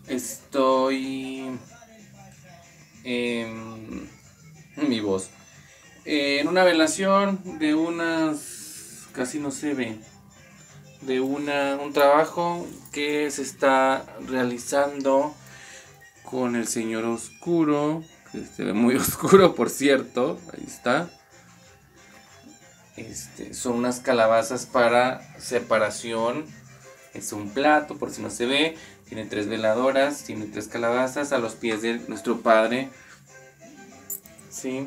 Estoy mi voz. En una velación de unas, casi no se ve, de un trabajo que se está realizando con el señor oscuro, que se ve muy oscuro, por cierto. Ahí está. Son unas calabazas para separación. Es un plato, por si no se ve. Tiene 3 veladoras, tiene 3 calabazas a los pies de nuestro Padre. Sí,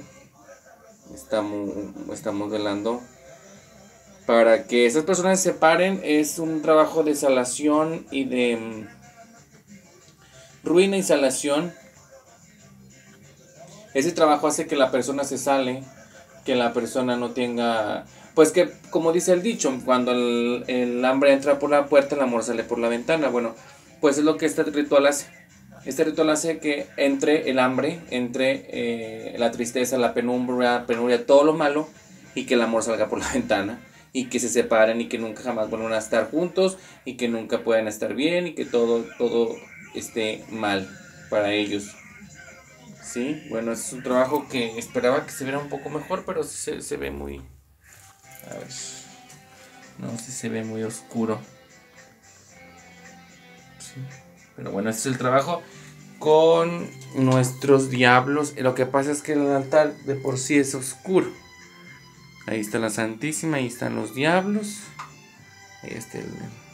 estamos velando para que esas personas se separen. Es un trabajo de salación y de ruina y salación. Ese trabajo hace que la persona se sale, que la persona no tenga, pues que como dice el dicho, cuando el hambre entra por la puerta, el amor sale por la ventana. Bueno, pues es lo que este ritual hace. Este ritual hace que entre el hambre, entre la tristeza, la penuria, todo lo malo, y que el amor salga por la ventana, y que se separen y que nunca jamás vuelvan a estar juntos, y que nunca puedan estar bien, y que todo esté mal para ellos. Sí, bueno, es un trabajo que esperaba que se viera un poco mejor, pero se ve muy... A ver, no sé si se ve muy oscuro. Sí. Pero bueno, este es el trabajo con nuestros diablos. Lo que pasa es que el altar de por sí es oscuro. Ahí está la Santísima, ahí están los diablos. Ahí está